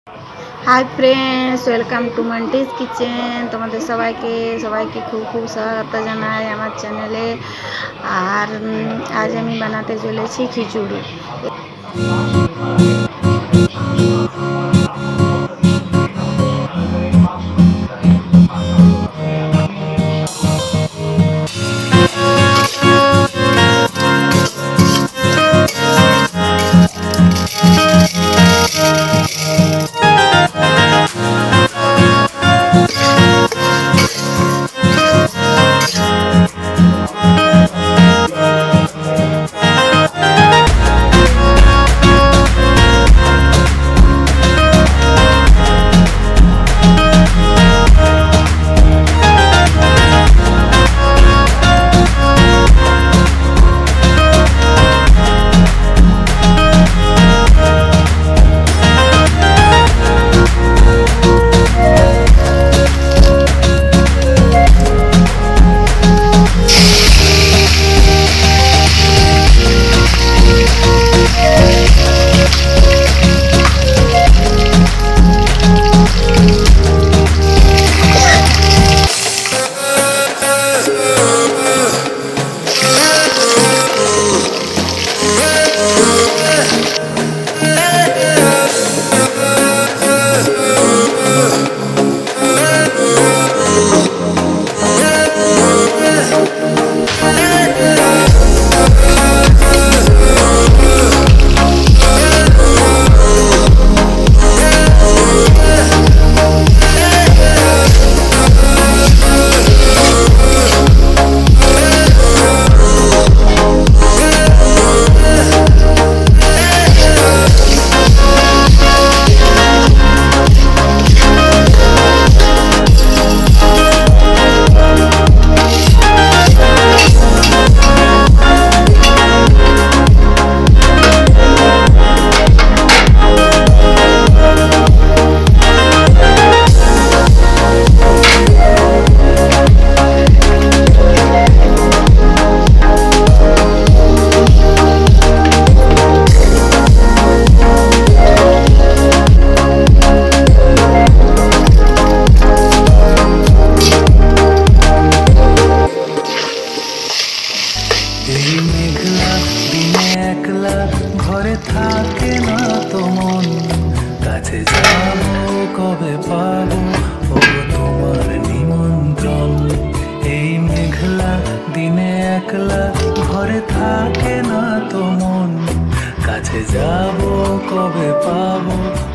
Hi friends, welcome to मंटीज kitchen. तुम्हारे सबाई के खूब खूब स्वागत जानाई आमार चैनेले। और आज हमें बनाते चले खिचुड़ी। ঘরে থাকে না তো মন, কাছে যাবো কবে পাবো ও তোমার নিমন্ত্রণ। এই মেঘলা দিনে একলা ঘরে থাকে না তো মন, কাছে যাবো কবে পাবো